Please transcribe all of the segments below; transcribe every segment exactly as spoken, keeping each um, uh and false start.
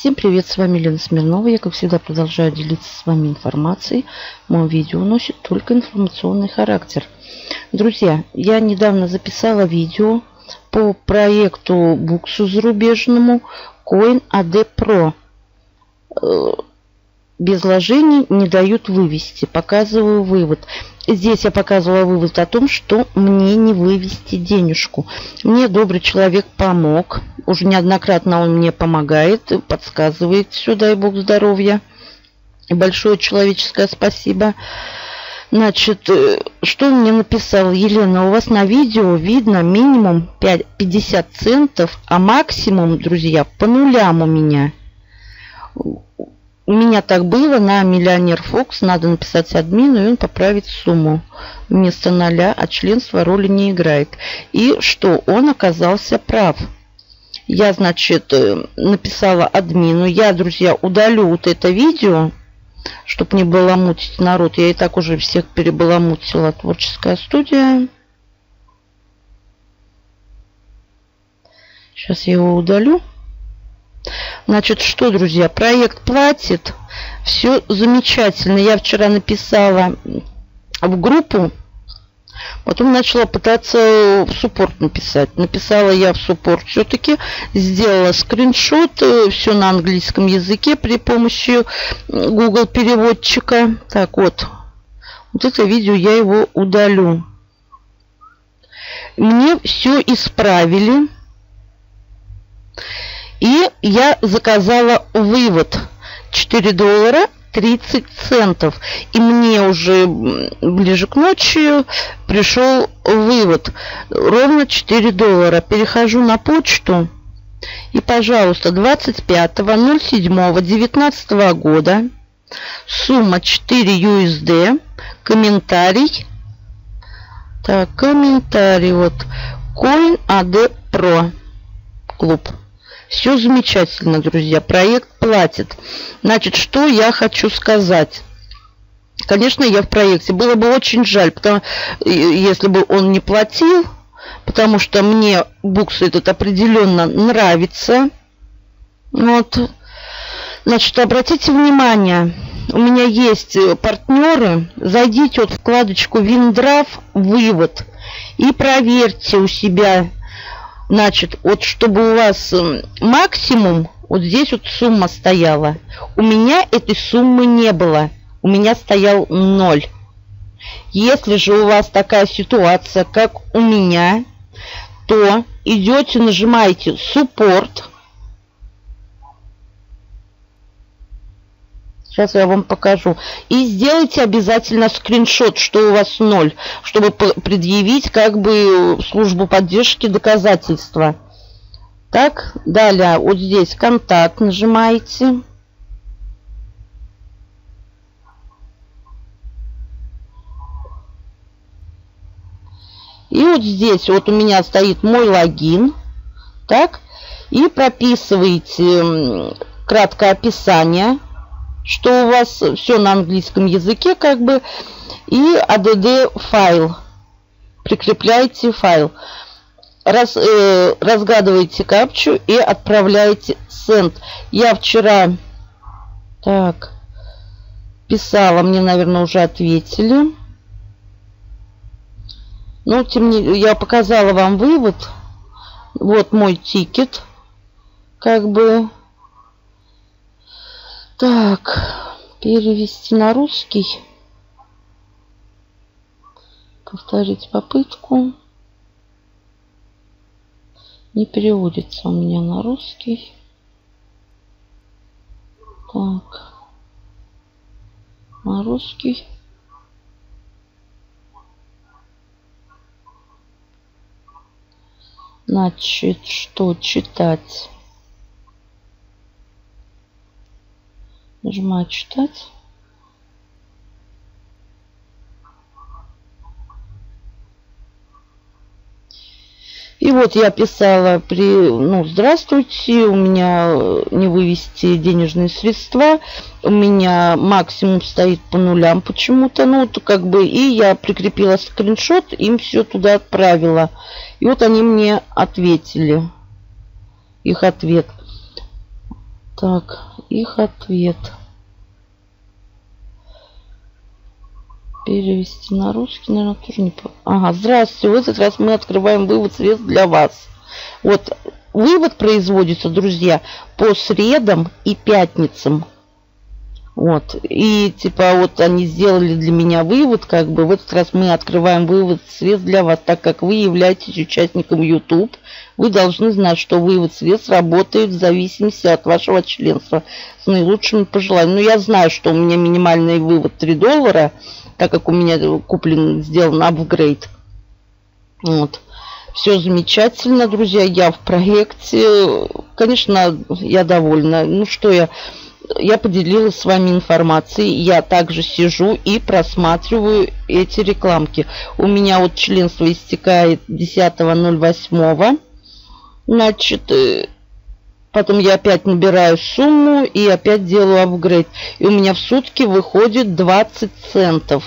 Всем привет, с вами Лена Смирнова. Я, как всегда, продолжаю делиться с вами информацией. Мое видео носит только информационный характер. Друзья, я недавно записала видео по проекту буксу зарубежному CoinAD Pro. Без вложений не дают вывести. Показываю вывод. Здесь я показывала вывод о том, что мне не вывести денежку. Мне добрый человек помог. Уже неоднократно он мне помогает, подсказывает все, дай бог здоровья. И большое человеческое спасибо. Значит, что он мне написал? Елена, у вас на видео видно минимум пятьдесят центов, а максимум, друзья, по нулям у меня. У меня так было на Миллионер Фокс. Надо написать админу, и он поправит сумму. Вместо ноля, а членство роли не играет. И что? Он оказался прав. Я, значит, написала админу. Я, друзья, удалю вот это видео, чтобы не баламутить народ. Я и так уже всех перебаламутила. Творческая студия. Сейчас я его удалю. Значит, что, друзья, проект платит. Все замечательно. Я вчера написала в группу. Потом начала пытаться в суппорт написать. Написала я в суппорт все-таки. Сделала скриншот. Все на английском языке при помощи Google переводчика. Так вот. Вот это видео я его удалю. Мне все исправили. И я заказала вывод. четыре доллара тридцать центов. И мне уже ближе к ночи пришел вывод. Ровно четыре доллара. Перехожу на почту. И, пожалуйста, двадцать пятого ноль седьмого девятнадцатого года. Сумма четыре ю эс ди. Комментарий. Так, комментарий. Вот. CoinAD Pro. Клуб. Все замечательно, друзья. Проект платит. Значит, что я хочу сказать. Конечно, я в проекте. Было бы очень жаль, потому, если бы он не платил, потому что мне букс этот определенно нравится. Вот. Значит, обратите внимание, у меня есть партнеры. Зайдите вот в вкладочку WinDraft, вывод, и проверьте у себя. Значит, вот чтобы у вас максимум, вот здесь вот сумма стояла. У меня этой суммы не было. У меня стоял ноль. Если же у вас такая ситуация, как у меня, то идете, нажимаете суппорт. Сейчас я вам покажу. И сделайте обязательно скриншот, что у вас ноль, чтобы предъявить как бы службу поддержки доказательства. Так, далее вот здесь контакт нажимаете. И вот здесь вот у меня стоит мой логин. Так, и прописываете краткое описание, что у вас все на английском языке, как бы, и эй ди ди файл. Прикрепляете файл. Раз, э, разгадываете капчу и отправляете send. Я вчера так писала, мне, наверное, уже ответили. Но тем не менее, я показала вам вывод. Вот мой тикет. Как бы. Так, перевести на русский. Повторить попытку. Не переводится у меня на русский. Так, на русский. Значит, что читать? Нажимаю читать. И вот я писала при, ну, здравствуйте, у меня не вывести денежные средства, у меня максимум стоит по нулям почему-то, ну, то как бы, и я прикрепила скриншот, им все туда отправила. И вот они мне ответили, их ответ. Так, их ответ. Перевести на русский, наверное, тоже не... Ага, здравствуйте. В этот раз мы открываем вывод средств для вас. Вот, вывод производится, друзья, по средам и пятницам. Вот, и типа вот они сделали для меня вывод, как бы в этот раз мы открываем вывод средств для вас, так как вы являетесь участником YouTube. Вы должны знать, что вывод средств работает в зависимости от вашего членства с наилучшими пожеланиями. Ну, я знаю, что у меня минимальный вывод три доллара, так как у меня куплен, сделан апгрейд. Вот. Все замечательно, друзья, я в проекте. Конечно, я довольна. Ну, что я... Я поделилась с вами информацией. Я также сижу и просматриваю эти рекламки. У меня вот членство истекает десятого ноль восьмого. Значит, потом я опять набираю сумму и опять делаю апгрейд. И у меня в сутки выходит двадцать центов.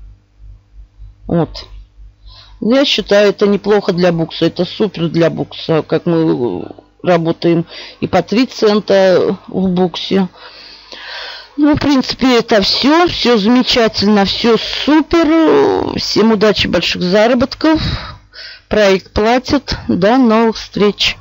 Вот. Я считаю, это неплохо для букса. Это супер для букса, как мы... работаем и по три цента в буксе. Ну, в принципе, это все. Все замечательно, все супер. Всем удачи, больших заработков. Проект платит. До новых встреч.